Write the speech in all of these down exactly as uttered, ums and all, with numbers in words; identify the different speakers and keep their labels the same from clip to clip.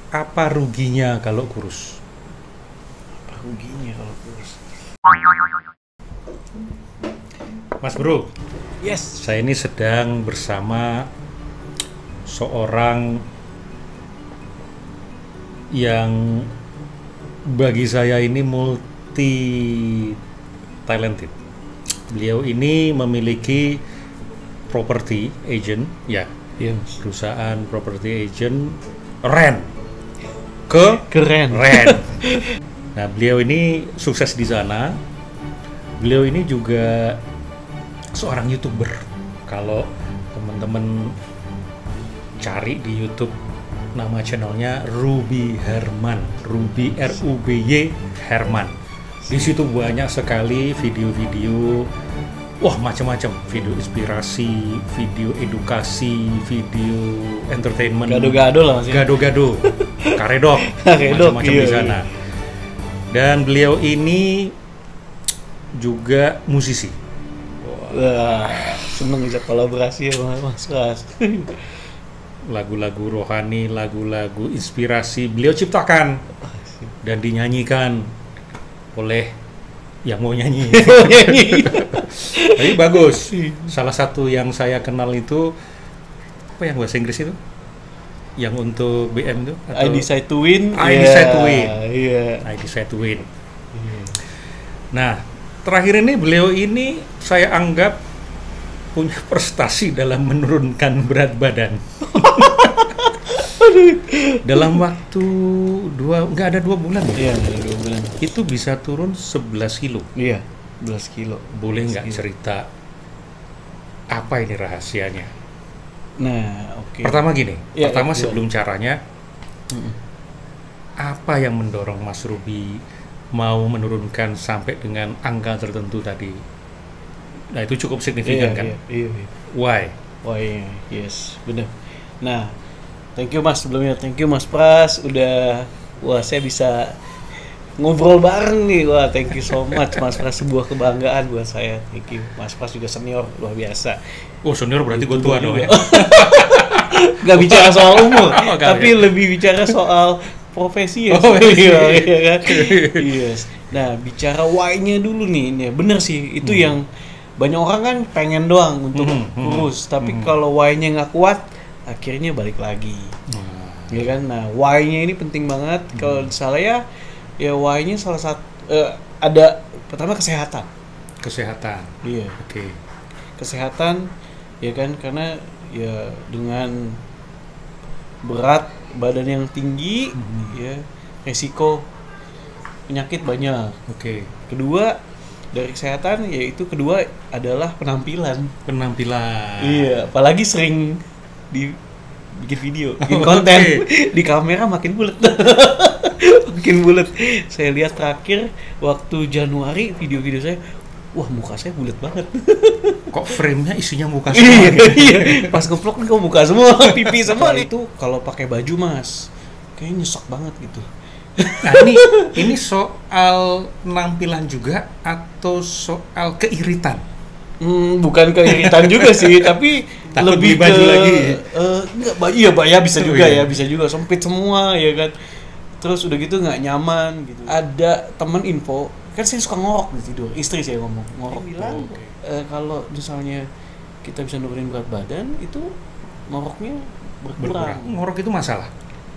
Speaker 1: Apa ruginya kalau kurus?
Speaker 2: Apa ruginya kalau kurus?
Speaker 1: Mas Bro,
Speaker 2: Yes.
Speaker 1: saya ini sedang bersama seorang yang bagi saya ini multi talented. Beliau ini memiliki property agent, ya,
Speaker 2: Yes.
Speaker 1: perusahaan property agent rent ke
Speaker 2: Keren.
Speaker 1: rent. Nah, beliau ini sukses di sana. Beliau ini juga seorang YouTuber. Kalau teman-teman cari di YouTube, nama channelnya Ruby Herman, Ruby R U B Y Herman. Di situ banyak sekali video-video, wah macam-macam, video inspirasi, video edukasi, video entertainment,
Speaker 2: Gado-gado lah Mas.
Speaker 1: gado-gado, karedok,
Speaker 2: Karedok,
Speaker 1: macam-macam
Speaker 2: iya,
Speaker 1: di sana. Dan beliau ini juga musisi.
Speaker 2: Wah, seneng bisa kolaborasi ya Mas Pras.
Speaker 1: Lagu-lagu rohani, lagu-lagu inspirasi beliau ciptakan dan dinyanyikan oleh yang mau nyanyi. Tapi bagus. Salah satu yang saya kenal itu apa yang bahasa Inggris itu? Yang untuk B M itu?
Speaker 2: I decide to win.
Speaker 1: I
Speaker 2: Iya,
Speaker 1: decide to win.
Speaker 2: Iya.
Speaker 1: I decide to win.
Speaker 2: Iya.
Speaker 1: Nah, terakhir ini beliau ini saya anggap punya prestasi dalam menurunkan berat badan. Dalam waktu dua, nggak ada dua bulan ya?
Speaker 2: Iya, ada dua bulan.
Speaker 1: Itu bisa turun sebelas kilo.
Speaker 2: Iya, sebelas kilo.
Speaker 1: Boleh nggak
Speaker 2: sebelas kilo.
Speaker 1: cerita apa ini rahasianya?
Speaker 2: Nah, oke.
Speaker 1: Pertama gini,
Speaker 2: Ya,
Speaker 1: pertama
Speaker 2: ya,
Speaker 1: sebelum caranya,
Speaker 2: Mm-mm.
Speaker 1: apa yang mendorong Mas Ruby mau menurunkan sampai dengan angka tertentu tadi? Nah, itu cukup signifikan
Speaker 2: Iya,
Speaker 1: kan?
Speaker 2: Iya, iya, iya.
Speaker 1: Why?
Speaker 2: Wah, iya, yes, benar. Nah, thank you Mas sebelumnya, thank you Mas Pras udah, wah saya bisa ngobrol bareng nih, wah thank you so much Mas Pras, sebuah kebanggaan buat saya, thank you. Mas Pras juga senior luar biasa.
Speaker 1: Oh, senior berarti gue tua dong ya?
Speaker 2: Gak bicara soal umur,
Speaker 1: Oh, gak,
Speaker 2: tapi
Speaker 1: ya.
Speaker 2: lebih bicara soal profesi ya.
Speaker 1: Oh,
Speaker 2: iya, iya kan. Yes. Nah, bicara why-nya dulu nih, ini bener sih itu
Speaker 1: Hmm.
Speaker 2: yang banyak orang kan pengen doang untuk
Speaker 1: Hmm, hmm,
Speaker 2: kurus, tapi
Speaker 1: hmm.
Speaker 2: kalau why-nya nggak kuat, akhirnya balik lagi,
Speaker 1: Nah,
Speaker 2: ya kan? Nah, why-nya ini penting banget.
Speaker 1: Hmm.
Speaker 2: Kalau saya, ya why-nya salah satu eh, ada pertama kesehatan,
Speaker 1: kesehatan.
Speaker 2: iya,
Speaker 1: Oke.
Speaker 2: kesehatan, ya kan? Karena ya dengan berat badan yang tinggi,
Speaker 1: Hmm.
Speaker 2: ya resiko penyakit banyak.
Speaker 1: Oke.
Speaker 2: Kedua dari kesehatan, yaitu kedua adalah penampilan.
Speaker 1: Penampilan.
Speaker 2: Iya, apalagi sering di bikin video, bikin
Speaker 1: Oh,
Speaker 2: konten
Speaker 1: oke.
Speaker 2: di kamera makin bulat. Makin bulat. Saya lihat terakhir waktu Januari video-video saya, wah muka saya bulat banget.
Speaker 1: Kok frame-nya isinya muka
Speaker 2: Iya,
Speaker 1: semua gitu?
Speaker 2: iya. Pas ngevlog kan kok muka semua, pipi semua. Itu kalau pakai baju Mas, kayaknya nyesek banget gitu.
Speaker 1: Nah, ini ini soal penampilan juga atau soal keiritan?
Speaker 2: Hmm, bukan keiritan juga sih, tapi
Speaker 1: Takut
Speaker 2: lebih
Speaker 1: beli baju
Speaker 2: ke,
Speaker 1: lagi.
Speaker 2: eh, enggak, ba- iya, Pak, ya bisa
Speaker 1: Oh,
Speaker 2: juga
Speaker 1: iya.
Speaker 2: ya, bisa juga sempit semua ya kan. Terus udah gitu nggak nyaman gitu. Ada teman info, kan saya suka ngorok di tidur. Istri saya ngomong, ngorok bilang
Speaker 1: oke.
Speaker 2: eh, kalau misalnya kita bisa nurunin berat badan itu ngoroknya
Speaker 1: Berkurang.
Speaker 2: berkurang.
Speaker 1: Ngorok itu masalah.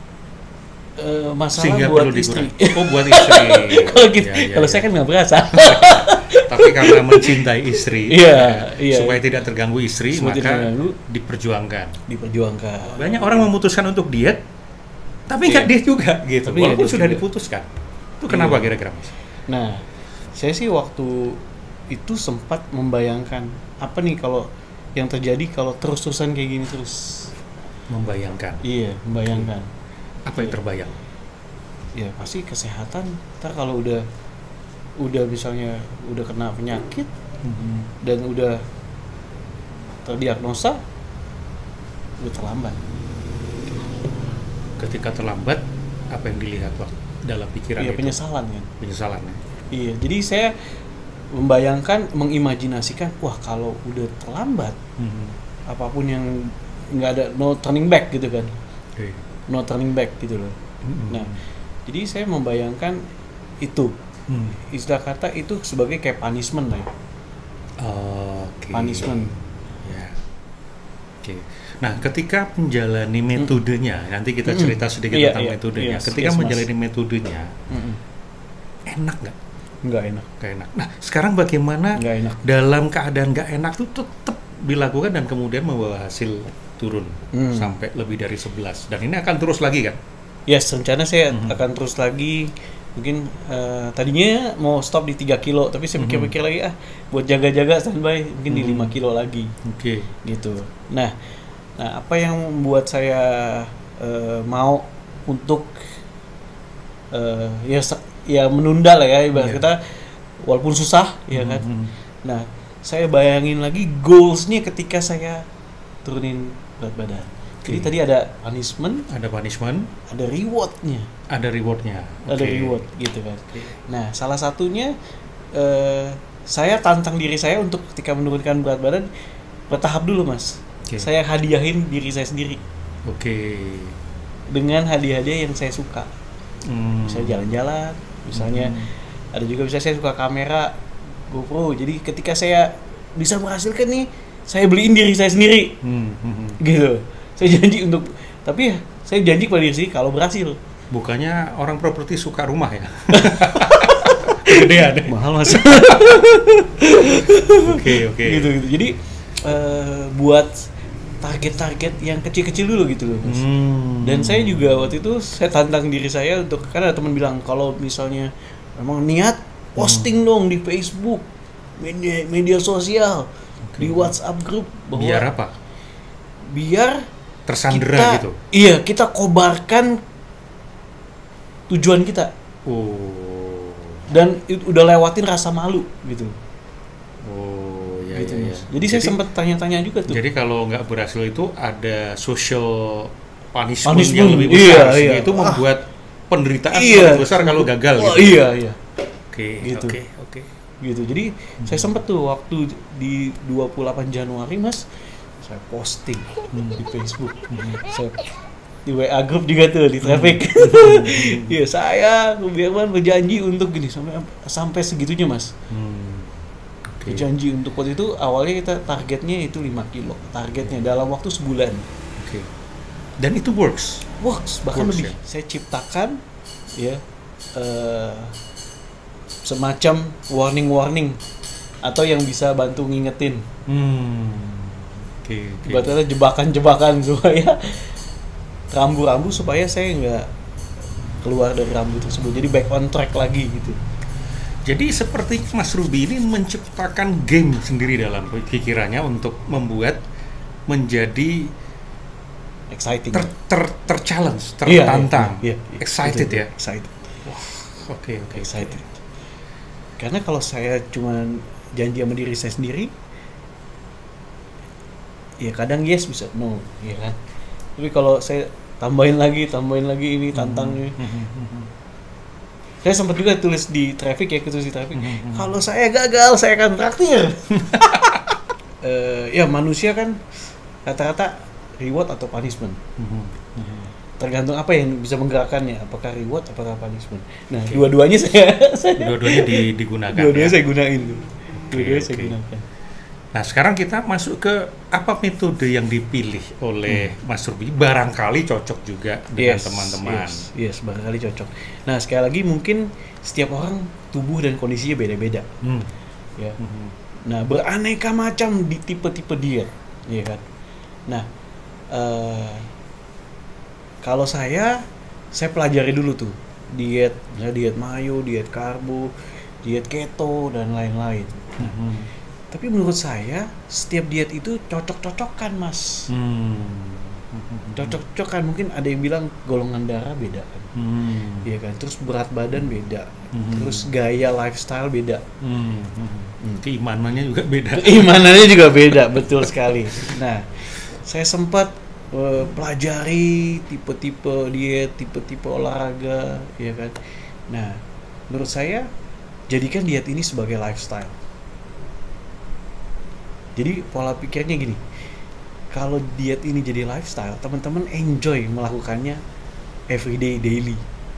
Speaker 2: Eh, masalah
Speaker 1: Sehingga
Speaker 2: buat
Speaker 1: perlu
Speaker 2: istri.
Speaker 1: dikurangi. Oh, buat istri.
Speaker 2: Kalau gitu,
Speaker 1: Ya, ya,
Speaker 2: kalau
Speaker 1: ya.
Speaker 2: saya kan nggak berasa.
Speaker 1: Tapi karena mencintai istri,
Speaker 2: Iya, iya.
Speaker 1: supaya tidak terganggu istri,
Speaker 2: Supaya tidak
Speaker 1: maka
Speaker 2: terganggu.
Speaker 1: diperjuangkan.
Speaker 2: Diperjuangkan.
Speaker 1: Banyak orang memutuskan untuk diet, tapi nggak
Speaker 2: Iya.
Speaker 1: diet juga, gitu.
Speaker 2: Tapi nggak
Speaker 1: Walaupun
Speaker 2: diet
Speaker 1: sudah
Speaker 2: juga.
Speaker 1: diputuskan. Itu kenapa
Speaker 2: Iya.
Speaker 1: kira-kira, Mas?
Speaker 2: Nah, saya sih waktu itu sempat membayangkan apa nih kalau yang terjadi kalau terus-terusan kayak gini terus.
Speaker 1: Membayangkan.
Speaker 2: Iya, membayangkan.
Speaker 1: Apa yang
Speaker 2: Iya.
Speaker 1: terbayang?
Speaker 2: Ya pasti kesehatan. Ntar kalau udah udah misalnya udah kena penyakit dan udah terdiagnosa, udah terlambat.
Speaker 1: Ketika terlambat, apa yang dilihat waktu dalam pikiran
Speaker 2: Iya,
Speaker 1: itu?
Speaker 2: penyesalan kan.
Speaker 1: Penyesalan. Ya?
Speaker 2: Iya, jadi saya membayangkan, mengimajinasikan, wah kalau udah terlambat,
Speaker 1: Hmm.
Speaker 2: apapun yang nggak ada, no turning back gitu kan,
Speaker 1: Oke.
Speaker 2: no turning back gitu loh.
Speaker 1: Hmm.
Speaker 2: Nah, jadi saya membayangkan itu
Speaker 1: Hmm.
Speaker 2: istilah kata itu sebagai kayak punishment lah ya.
Speaker 1: Oke.
Speaker 2: Punishment.
Speaker 1: Ya. Oke. Nah, ketika menjalani metodenya, nanti kita
Speaker 2: Mm-mm.
Speaker 1: cerita sedikit
Speaker 2: Iya,
Speaker 1: tentang
Speaker 2: iya.
Speaker 1: metodenya.
Speaker 2: Yes,
Speaker 1: Ketika
Speaker 2: yes, Mas.
Speaker 1: menjalani metodenya,
Speaker 2: Mm-mm.
Speaker 1: enak nggak?
Speaker 2: Nggak enak,
Speaker 1: Nggak enak. Nah, sekarang bagaimana
Speaker 2: nggak enak.
Speaker 1: dalam keadaan nggak enak tuh tetap dilakukan dan kemudian membawa hasil turun
Speaker 2: Hmm.
Speaker 1: sampai lebih dari sebelas. Dan ini akan terus lagi kan?
Speaker 2: Yes, rencana saya
Speaker 1: Mhm.
Speaker 2: akan terus lagi. Mungkin eh, tadinya mau stop di tiga kilo, tapi saya
Speaker 1: Mhm.
Speaker 2: pikir-pikir lagi ah buat jaga-jaga standby mungkin di
Speaker 1: Mhm.
Speaker 2: lima kilo lagi
Speaker 1: Oke.
Speaker 2: gitu. Nah, nah apa yang membuat saya eh, mau untuk eh, ya sa- ya menunda lah ya ibarat
Speaker 1: Iya.
Speaker 2: kita walaupun susah ya kan.
Speaker 1: Mhm.
Speaker 2: Nah, saya bayangin lagi goalsnya ketika saya turunin berat badan. Jadi
Speaker 1: Oke.
Speaker 2: tadi ada punishment,
Speaker 1: Ada punishment,
Speaker 2: ada rewardnya.
Speaker 1: ada rewardnya.
Speaker 2: Ada
Speaker 1: Oke.
Speaker 2: reward gitu kan. Nah, salah satunya eh, saya tantang diri saya untuk ketika menurunkan berat badan bertahap dulu, Mas.
Speaker 1: Oke.
Speaker 2: Saya hadiahin diri saya sendiri
Speaker 1: Oke.
Speaker 2: dengan hadiah-hadiah yang saya suka.
Speaker 1: Hmm.
Speaker 2: Misalnya jalan-jalan, misalnya
Speaker 1: Hmm.
Speaker 2: ada juga bisa saya suka kamera GoPro. Jadi ketika saya bisa menghasilkan nih, saya beliin diri saya sendiri.
Speaker 1: Hmm. Hmm.
Speaker 2: Gitu. Saya janji untuk tapi ya, saya janji kepada diri sendiri kalau berhasil.
Speaker 1: Bukannya orang properti suka rumah ya? Gedean.
Speaker 2: Mahal, Mas.
Speaker 1: Oke, oke.
Speaker 2: gitu gitu jadi eh, buat target-target yang kecil-kecil dulu gitu loh, Mas.
Speaker 1: Hmm.
Speaker 2: Dan saya juga waktu itu saya tantang diri saya untuk karena ada teman bilang kalau misalnya memang niat posting dong di Facebook, media media sosial,
Speaker 1: Oke.
Speaker 2: di WhatsApp grup bahwa
Speaker 1: biar apa?
Speaker 2: biar
Speaker 1: Tersandera
Speaker 2: kita,
Speaker 1: gitu.
Speaker 2: iya kita kobarkan tujuan kita
Speaker 1: Oh.
Speaker 2: dan itu udah lewatin rasa malu gitu.
Speaker 1: Oh, ya,
Speaker 2: gitu,
Speaker 1: ya, ya.
Speaker 2: Mas. Jadi, saya sempat tanya-tanya juga tuh.
Speaker 1: Jadi kalau nggak berhasil itu ada social punishment,
Speaker 2: Punishment,
Speaker 1: yang lebih besar,
Speaker 2: iya,
Speaker 1: sehingga
Speaker 2: iya.
Speaker 1: itu
Speaker 2: Ah.
Speaker 1: membuat penderitaan
Speaker 2: Iya.
Speaker 1: lebih besar kalau gagal.
Speaker 2: Wah,
Speaker 1: gitu.
Speaker 2: iya iya
Speaker 1: Oke,
Speaker 2: Gitu.
Speaker 1: oke, oke.
Speaker 2: gitu. Jadi saya sempat tuh waktu di dua puluh delapan Januari, Mas, saya posting di Facebook. Saya di W A grup juga tuh di traffic. Iya, saya Birman berjanji untuk gini sampai sampai segitunya, Mas.
Speaker 1: Hmm. Oke.
Speaker 2: Berjanji untuk waktu itu awalnya kita targetnya itu lima kilo. Targetnya dalam waktu sebulan.
Speaker 1: Oke. Dan itu works.
Speaker 2: Works, bahkan
Speaker 1: Works,
Speaker 2: lebih.
Speaker 1: ya?
Speaker 2: Saya ciptakan ya eh, semacam warning-warning atau yang bisa bantu ngingetin.
Speaker 1: Hmm. Oke, oke.
Speaker 2: Ibaratnya jebakan-jebakan supaya rambu-rambu supaya saya nggak keluar dari rambu tersebut. Jadi back on track lagi gitu.
Speaker 1: Jadi seperti Mas Ruby ini menciptakan game sendiri dalam pikirannya untuk membuat menjadi
Speaker 2: Exciting.
Speaker 1: ter ter terchallenge,
Speaker 2: Iya,
Speaker 1: tertantang,
Speaker 2: iya, iya, iya.
Speaker 1: excited
Speaker 2: Betul,
Speaker 1: ya.
Speaker 2: Excited.
Speaker 1: Oke, oke.
Speaker 2: Excited. Karena kalau saya cuma janji sama diri saya sendiri, ya kadang yes bisa no, ya kan. Tapi kalau saya tambahin lagi, tambahin lagi ini tantangnya. Saya sempat juga tulis di traffic ya, tulis di traffic. Kalau saya gagal, saya akan traktir. Eh, ya manusia kan rata-rata reward atau punishment. Tergantung apa yang bisa menggerakkannya, apakah reward, apakah punishment. Nah,
Speaker 1: Oke.
Speaker 2: dua-duanya saya, saya
Speaker 1: Dua-duanya di- digunakan.
Speaker 2: dua-duanya
Speaker 1: ya?
Speaker 2: saya gunain. Dua-duanya saya
Speaker 1: oke.
Speaker 2: gunakan.
Speaker 1: Nah, sekarang kita masuk ke apa metode yang dipilih oleh Mas Ruby. Barangkali cocok juga dengan teman-teman.
Speaker 2: Yes, yes, barangkali cocok. Nah, sekali lagi mungkin setiap orang tubuh dan kondisinya beda-beda,
Speaker 1: Hmm.
Speaker 2: ya. Nah, beraneka macam di tipe-tipe diet, ya kan. Nah, eh, kalau saya, saya pelajari dulu tuh diet, misalnya diet mayo, diet karbo, diet keto dan lain-lain.
Speaker 1: Hmm.
Speaker 2: Tapi menurut saya setiap diet itu cocok-cocokan, Mas.
Speaker 1: Hmm.
Speaker 2: Cocok-cocokan, mungkin ada yang bilang golongan darah beda kan.
Speaker 1: Hmm.
Speaker 2: Iya kan, terus berat badan beda,
Speaker 1: Hmm.
Speaker 2: terus gaya lifestyle beda,
Speaker 1: Hmm. Hmm. Keimanannya juga beda.
Speaker 2: keimanannya juga beda, betul sekali. Nah, saya sempat uh, pelajari tipe-tipe diet, tipe-tipe olahraga, ya kan. Nah, menurut saya jadikan diet ini sebagai lifestyle. Jadi pola pikirnya gini, kalau diet ini jadi lifestyle, teman-teman enjoy melakukannya everyday daily.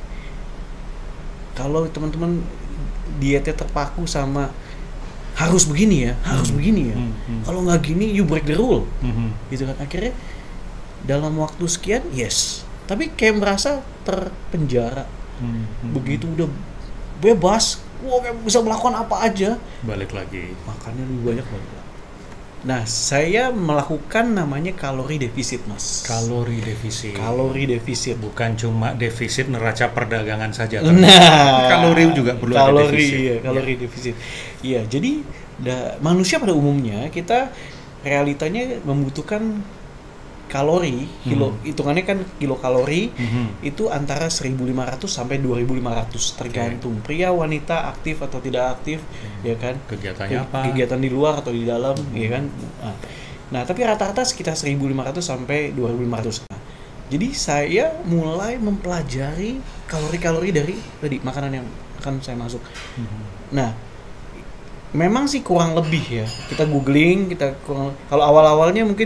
Speaker 2: Kalau teman-teman dietnya terpaku sama harus begini ya, harus hmm. begini ya. Hmm. Hmm. Kalau nggak gini, you break the rule. Hmm. Gitu kan. Akhirnya dalam waktu sekian, yes. Tapi kayak merasa terpenjara. Hmm. Hmm. Begitu udah bebas, wah kayak bisa melakukan apa aja.
Speaker 1: Balik lagi.
Speaker 2: Makannya lebih banyak banget. Nah, saya melakukan namanya kalori defisit, Mas.
Speaker 1: Kalori defisit.
Speaker 2: Kalori defisit.
Speaker 1: Bukan cuma defisit neraca perdagangan saja.
Speaker 2: Nah,
Speaker 1: kalori juga perlu
Speaker 2: kalori,
Speaker 1: ada defisit.
Speaker 2: Iya, kalori ya. defisit. Iya, jadi da, manusia pada umumnya kita realitanya membutuhkan kalori, kilo hmm. hitungannya kan kilokalori hmm. itu antara seribu lima ratus sampai dua ribu lima ratus tergantung okay. pria, wanita, aktif atau tidak aktif, hmm. ya kan?
Speaker 1: Kegiatannya apa?
Speaker 2: Kegiatan di luar atau di dalam, hmm. ya kan? Nah, nah, tapi rata-rata sekitar seribu lima ratus sampai dua ribu lima ratus. Nah, jadi saya mulai mempelajari kalori-kalori dari tadi makanan yang akan saya masuk. Hmm. Nah, memang sih kurang lebih ya. Kita googling, kita kurang, kalau awal-awalnya mungkin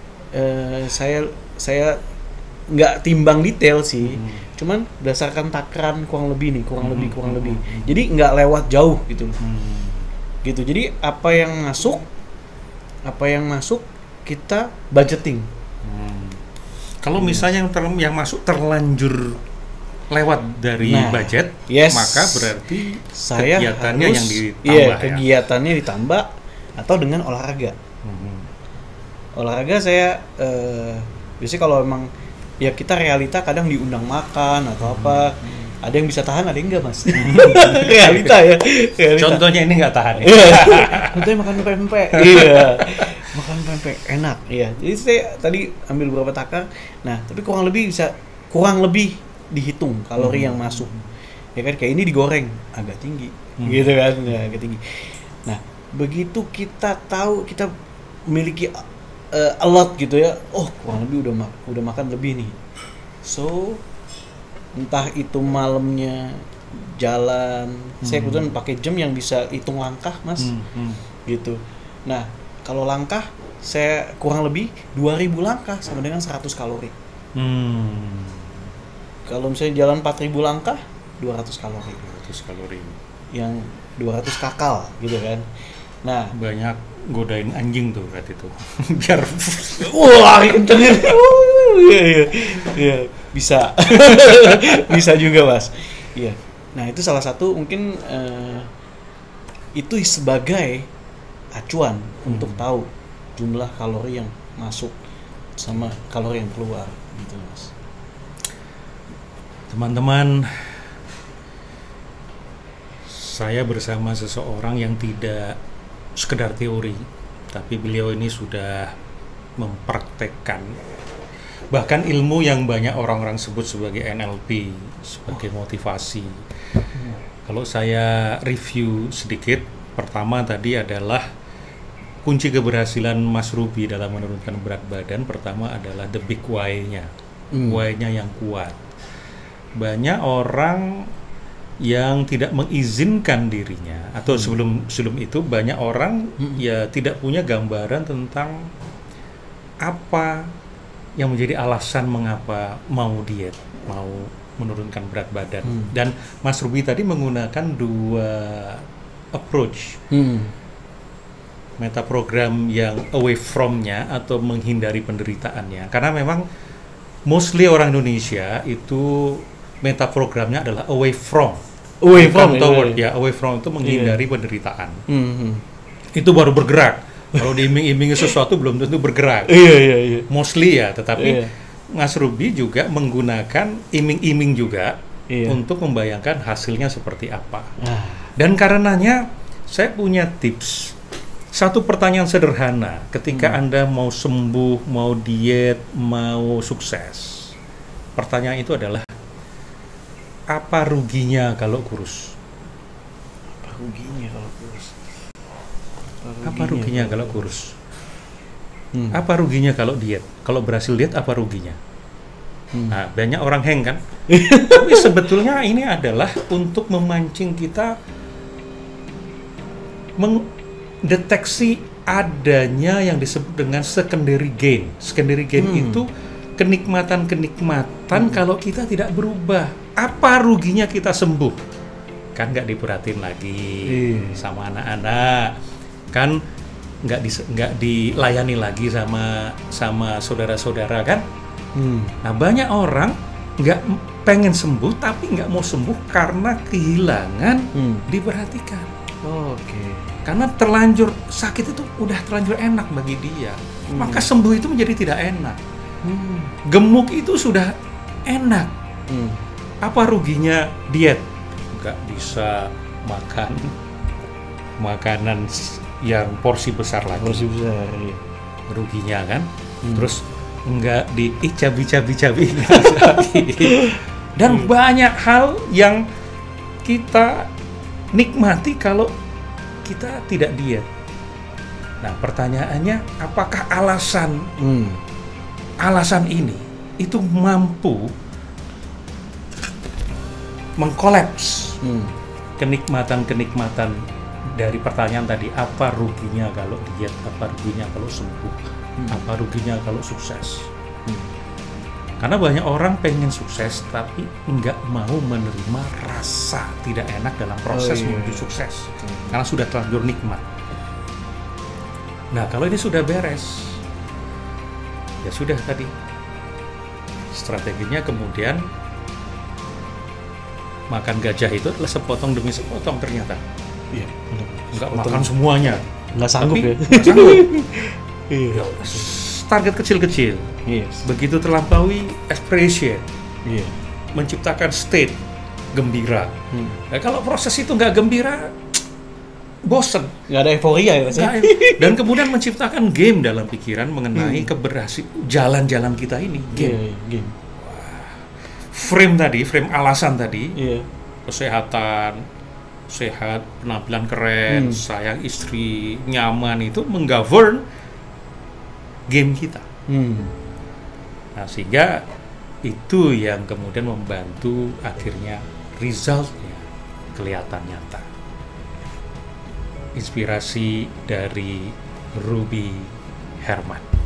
Speaker 2: Uh, saya saya nggak timbang detail sih, hmm. cuman berdasarkan takaran kurang lebih nih, kurang hmm. lebih kurang hmm. lebih. Jadi nggak lewat jauh gitu, hmm. gitu. Jadi apa yang masuk, apa yang masuk kita budgeting.
Speaker 1: Hmm. Kalau hmm. misalnya yang, ter- yang masuk terlanjur lewat dari nah, budget,
Speaker 2: yes.
Speaker 1: maka berarti
Speaker 2: saya
Speaker 1: kegiatannya
Speaker 2: harus,
Speaker 1: yang ditambah.
Speaker 2: Iya,
Speaker 1: ya?
Speaker 2: kegiatannya ditambah atau dengan olahraga. Hmm. Olahraga saya eh, biasanya kalau emang ya kita realita kadang diundang makan atau apa, hmm. ada yang bisa tahan, ada yang enggak, Mas. realita ya. Realita.
Speaker 1: Contohnya ini nggak tahan.
Speaker 2: Iya. Contohnya makan pempek. Iya. Makan pempek enak. Iya. Jadi saya tadi ambil beberapa takar. Nah, tapi kurang lebih bisa kurang lebih dihitung kalori hmm. yang masuk. Ya kan kayak ini digoreng agak tinggi. Hmm. Gitu kan, ya, agak tinggi. Nah, begitu kita tahu kita memiliki Uh, a lot gitu ya, oh kurang lebih udah ma- udah makan lebih nih, so entah itu malamnya jalan, hmm. saya kebetulan pakai jam yang bisa hitung langkah, Mas, hmm. Hmm. gitu. Nah kalau langkah saya kurang lebih dua ribu langkah sama dengan seratus kalori. Hmm. Kalau misalnya jalan empat ribu langkah dua ratus kalori.
Speaker 1: dua ratus kalori.
Speaker 2: Yang dua ratus kakal gitu kan. Nah,
Speaker 1: banyak godain anjing tuh berarti tuh. Biar
Speaker 2: wah, kencengin. Iya iya. Iya, bisa. Bisa juga, Mas. Iya. Nah, itu salah satu mungkin uh, itu sebagai acuan hmm. untuk tahu jumlah kalori yang masuk sama kalori yang keluar gitu, Mas.
Speaker 1: Teman-teman, saya bersama seseorang yang tidak sekedar teori, tapi beliau ini sudah mempraktekkan bahkan ilmu yang banyak orang-orang sebut sebagai N L P, sebagai motivasi. Hmm. Kalau saya review sedikit, pertama tadi adalah kunci keberhasilan Mas Ruby dalam menurunkan berat badan, pertama adalah the big why-nya, hmm. why-nya yang kuat. Banyak orang yang tidak mengizinkan dirinya, atau hmm. sebelum sebelum itu banyak orang hmm. ya tidak punya gambaran tentang apa yang menjadi alasan mengapa mau diet, mau menurunkan berat badan. Hmm. Dan Mas Ruby tadi menggunakan dua approach, hmm. meta program yang away from-nya atau menghindari penderitaannya, karena memang mostly orang Indonesia itu meta programnya adalah away from. Away from toward ya, away from itu menghindari yeah. penderitaan. Mm-hmm. Itu baru bergerak. Kalau diiming-imingi sesuatu belum tentu bergerak.
Speaker 2: Iya yeah, iya yeah, iya. Yeah.
Speaker 1: Mostly ya, tetapi yeah. Mas Ruby juga menggunakan iming-iming juga yeah. untuk membayangkan hasilnya seperti apa. Ah. Dan karenanya saya punya tips. Satu pertanyaan sederhana ketika hmm. Anda mau sembuh, mau diet, mau sukses. Pertanyaan itu adalah, apa ruginya kalau kurus?
Speaker 2: Apa ruginya kalau kurus?
Speaker 1: Apa ruginya, apa ruginya kalau kurus? Hmm. Apa ruginya kalau diet? Kalau berhasil diet, apa ruginya? Hmm. Nah, banyak orang hang kan? Tapi sebetulnya ini adalah untuk memancing kita mendeteksi adanya yang disebut dengan secondary gain. Secondary gain hmm. itu kenikmatan-kenikmatan hmm. kalau kita tidak berubah. Apa ruginya kita sembuh? Kan nggak diperhatiin lagi hmm. sama anak-anak, kan nggak di, nggak dilayani lagi sama sama saudara-saudara kan? Hmm. Nah banyak orang nggak pengen sembuh tapi nggak mau sembuh karena kehilangan hmm. diperhatikan.
Speaker 2: Oh, Oke. Okay.
Speaker 1: Karena terlanjur sakit itu udah terlanjur enak bagi dia, hmm. maka sembuh itu menjadi tidak enak. Hmm. Gemuk itu sudah enak. Hmm. Apa ruginya diet? Nggak bisa makan makanan yang porsi besar lagi.
Speaker 2: Porsi besar. Iya.
Speaker 1: Ruginya kan? Hmm. Terus nggak di ih cabi-cabi-cabi. Dan hmm. banyak hal yang kita nikmati kalau kita tidak diet. Nah, pertanyaannya, apakah alasan hmm. alasan ini itu mampu mengkolaps hmm. kenikmatan-kenikmatan dari pertanyaan tadi, apa ruginya kalau diet, apa ruginya kalau sembuh, hmm. apa ruginya kalau sukses? Hmm. Karena banyak orang pengen sukses tapi nggak mau menerima rasa tidak enak dalam proses oh, iya. menuju sukses, hmm. karena sudah terlanjur nikmat. Nah, kalau ini sudah beres, ya sudah tadi strateginya kemudian makan gajah itu adalah sepotong demi sepotong ternyata. Iya. Nggak makan semuanya.
Speaker 2: Nggak sanggup
Speaker 1: tapi,
Speaker 2: ya.
Speaker 1: Nggak sanggup. Iya. Target kecil-kecil.
Speaker 2: Yes.
Speaker 1: Begitu terlampaui expression.
Speaker 2: Iya.
Speaker 1: Menciptakan state gembira. Hmm. Nah, kalau proses itu nggak gembira, bosen.
Speaker 2: Nggak ada euforia ya Mas.
Speaker 1: Dan kemudian menciptakan game dalam pikiran mengenai hmm. keberhasilan jalan-jalan kita ini. Game.
Speaker 2: Yeah, game.
Speaker 1: Frame tadi, frame alasan tadi,
Speaker 2: yeah.
Speaker 1: kesehatan, sehat, penampilan keren, hmm. sayang istri, nyaman, itu menggovern game kita. Hmm. Nah, sehingga itu yang kemudian membantu akhirnya resultnya kelihatan nyata. Inspirasi dari Ruby Herman.